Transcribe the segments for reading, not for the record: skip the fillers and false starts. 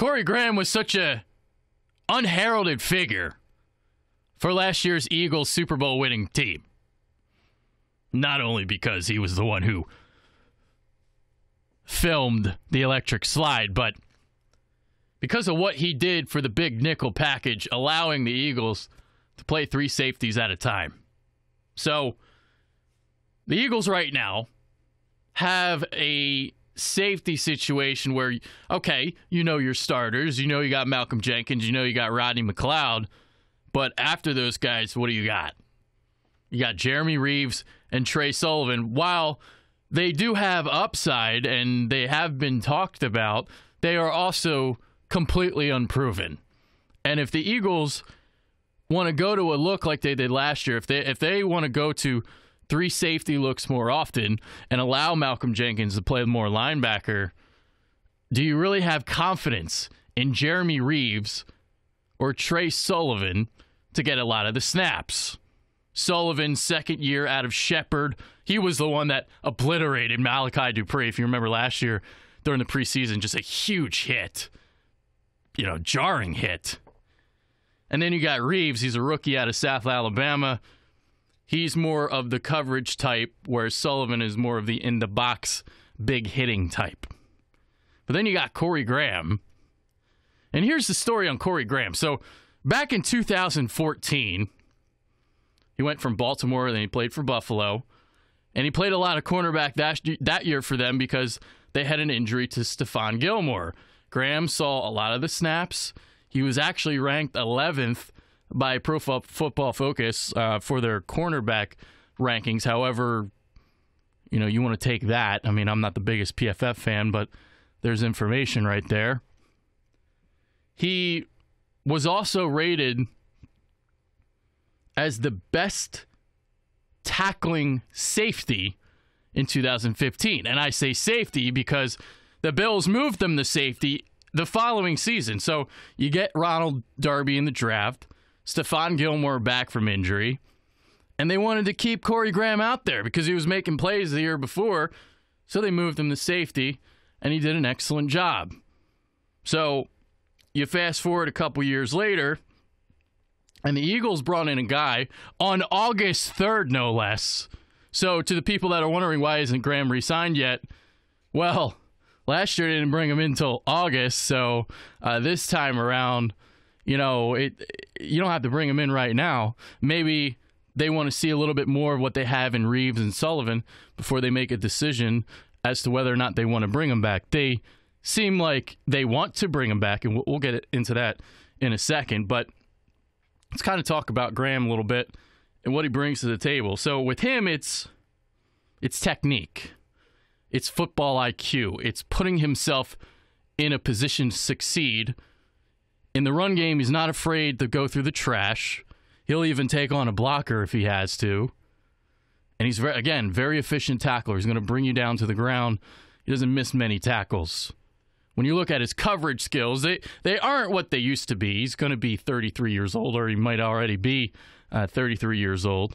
Corey Graham was such a unheralded figure for last year's Eagles Super Bowl winning team. Not only because he was the one who filmed the electric slide, but because of what he did for the big nickel package, allowing the Eagles to play 3 safeties at a time. So, the Eagles right now have a safety situation where, okay, you know your starters, you know you got Malcolm Jenkins, you know you got Rodney McLeod, but after those guys, what do you got? You got Jeremy Reaves and Trey Sullivan. While they do have upside and they have been talked about, they are also completely unproven. And if the Eagles want to go to a look like they did last year, if they want to go to 3 safety looks more often and allow Malcolm Jenkins to play more linebacker, do you really have confidence in Jeremy Reaves or Trey Sullivan to get a lot of the snaps? Sullivan's second year out of Shepherd, he was the one that obliterated Malachi Dupre, if you remember last year during the preseason, just a huge hit, jarring hit. And then you got Reaves, he's a rookie out of South Alabama. He's more of the coverage type, whereas Sullivan is more of the in-the-box, big-hitting type. But then you got Corey Graham. And here's the story on Corey Graham. So back in 2014, he went from Baltimore, then he played for Buffalo. And he played a lot of cornerback that year for them because they had an injury to Stephon Gilmore. Graham saw a lot of the snaps. He was actually ranked 11th by Pro Football Focus for their cornerback rankings. However, you want to take that. I mean, I'm not the biggest PFF fan, but there's information right there. He was also rated as the best tackling safety in 2015. And I say safety because the Bills moved them to safety the following season. So you get Ronald Darby in the draft, Stephon Gilmore back from injury, and they wanted to keep Corey Graham out there because he was making plays the year before, so they moved him to safety, and he did an excellent job. So you fast forward a couple years later, and the Eagles brought in a guy on August 3rd, no less. So to the people that are wondering why isn't Graham re-signed yet, well, last year they didn't bring him in until August, so this time around, you don't have to bring him in right now. Maybe they want to see a little bit more of what they have in Reaves and Sullivan before they make a decision as to whether or not they want to bring him back. They seem like they want to bring him back, and we'll get into that in a second. But let's kind of talk about Graham a little bit and what he brings to the table. So with him, it's technique. It's football IQ. It's putting himself in a position to succeed. In the run game, he's not afraid to go through the trash. He'll even take on a blocker if he has to. And he's, very efficient tackler. He's going to bring you down to the ground. He doesn't miss many tackles. When you look at his coverage skills, they aren't what they used to be. He's going to be 33 years old, or he might already be 33 years old.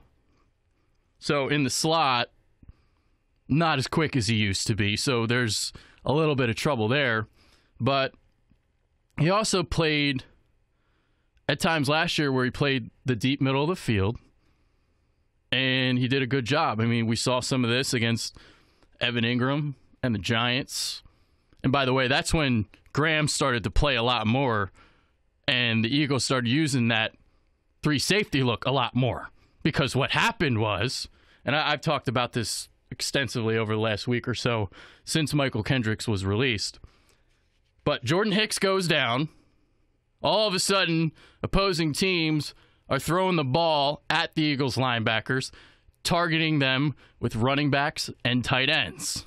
So in the slot, not as quick as he used to be. So there's a little bit of trouble there. But he also played at times last year where he played the deep middle of the field, and he did a good job. I mean, we saw some of this against Evan Ingram and the Giants. And by the way, that's when Graham started to play a lot more, and the Eagles started using that 3 safety look a lot more. Because what happened was, and I've talked about this extensively over the last week or so since Michael Kendricks was released, but Jordan Hicks goes down. All of a sudden, opposing teams are throwing the ball at the Eagles linebackers, targeting them with running backs and tight ends.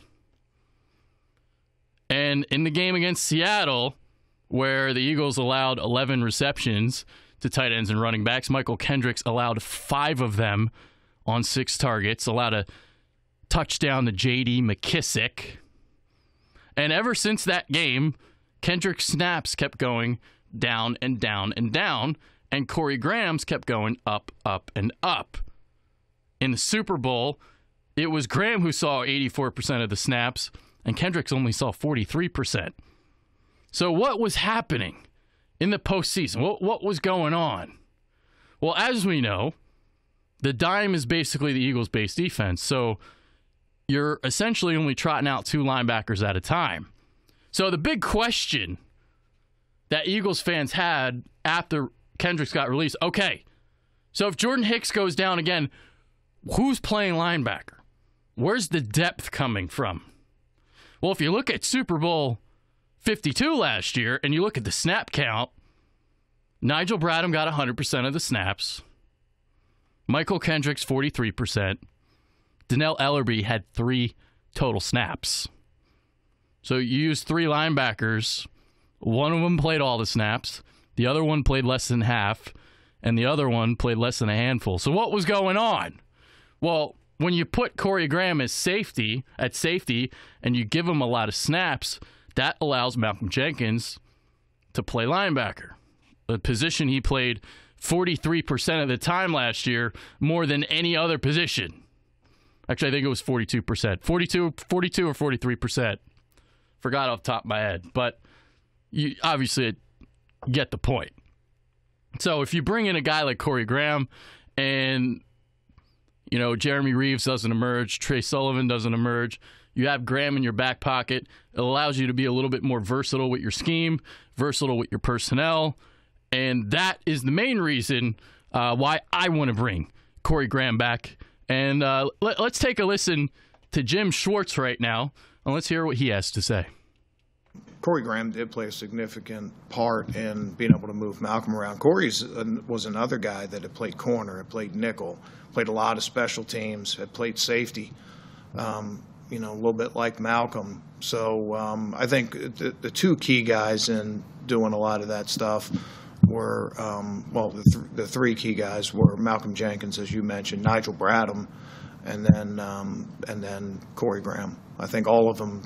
And in the game against Seattle, where the Eagles allowed 11 receptions to tight ends and running backs, Michael Kendricks allowed 5 of them on 6 targets, allowed a touchdown to J.D. McKissick. And ever since that game, Kendrick's snaps kept going down and down and down, and Corey Graham's kept going up, up, and up. In the Super Bowl, it was Graham who saw 84% of the snaps, and Kendricks only saw 43%. So what was happening in the postseason? What was going on? Well, as we know, the dime is basically the Eagles' base defense. So you're essentially only trotting out 2 linebackers at a time. So the big question that Eagles fans had after Kendricks got released, okay, so if Jordan Hicks goes down again, who's playing linebacker? Where's the depth coming from? Well, if you look at Super Bowl 52 last year and you look at the snap count, Nigel Bradham got 100% of the snaps. Michael Kendricks, 43%. Dannell Ellerbe had 3 total snaps. So you used 3 linebackers. One of them played all the snaps. The other one played less than half. And the other one played less than a handful. So what was going on? Well, when you put Corey Graham at safety, and you give him a lot of snaps, that allows Malcolm Jenkins to play linebacker, a position he played 43% of the time last year, more than any other position. Actually, I think it was 42%. 42 or 43%. Forgot off the top of my head. But you obviously get the point. So if you bring in a guy like Corey Graham and, Jeremy Reeves doesn't emerge, Trey Sullivan doesn't emerge, you have Graham in your back pocket, it allows you to be a little bit more versatile with your scheme, versatile with your personnel, and that is the main reason why I want to bring Corey Graham back. And let's take a listen to Jim Schwartz right now, and let's hear what he has to say. Corey Graham did play a significant part in being able to move Malcolm around. Corey was another guy that had played corner, had played nickel, played a lot of special teams, had played safety, a little bit like Malcolm. So I think the 2 key guys in doing a lot of that stuff were, the 3 key guys were Malcolm Jenkins, as you mentioned, Nigel Bradham, and then Corey Graham. I think all of them,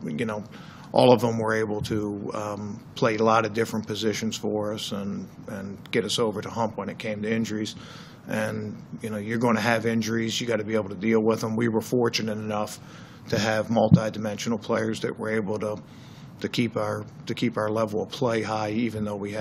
all of them were able to play a lot of different positions for us and get us over the hump when it came to injuries. And, you're going to have injuries. You got to be able to deal with them. We were fortunate enough to have multi-dimensional players that were able to keep our level of play high, even though we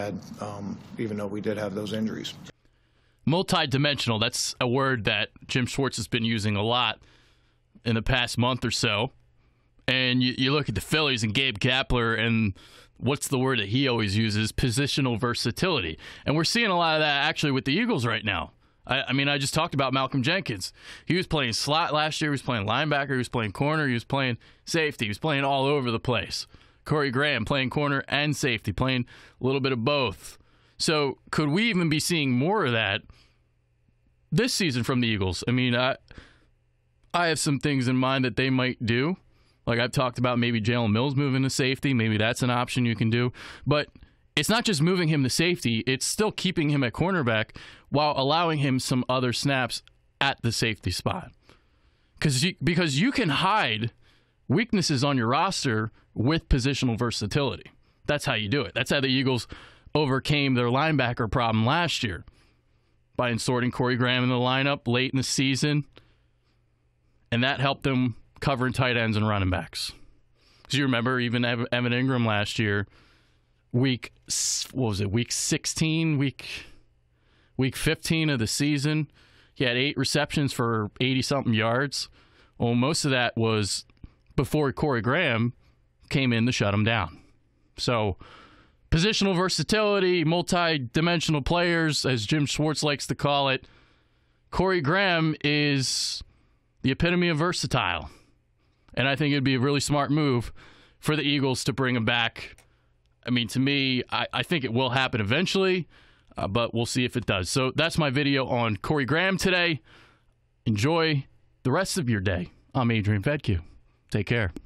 did have those injuries. Multi-dimensional, that's a word that Jim Schwartz has been using a lot in the past month or so. And you look at the Phillies and Gabe Kapler, and what's the word that he always uses? Positional versatility. And we're seeing a lot of that actually with the Eagles right now. I just talked about Malcolm Jenkins. He was playing slot last year. He was playing linebacker. He was playing corner. He was playing safety. He was playing all over the place. Corey Graham playing corner and safety, playing a little bit of both. So could we even be seeing more of that this season from the Eagles? I have some things in mind that they might do. Like I've talked about maybe Jalen Mills moving to safety. Maybe that's an option you can do. But it's not just moving him to safety. It's still keeping him at cornerback while allowing him some other snaps at the safety spot. Because you can hide weaknesses on your roster with positional versatility. That's how you do it. That's how the Eagles overcame their linebacker problem last year by inserting Corey Graham in the lineup late in the season. And that helped them covering tight ends and running backs. Because you remember even Evan Ingram last year, week 16, week 15 of the season, he had 8 receptions for 80-something yards. Well, most of that was before Corey Graham came in to shut him down. So positional versatility, multi-dimensional players, as Jim Schwartz likes to call it. Corey Graham is the epitome of versatile. And I think it'd be a really smart move for the Eagles to bring him back. To me, I think it will happen eventually, but we'll see if it does. So that's my video on Corey Graham today. Enjoy the rest of your day. I'm Adrian Fedke. Take care.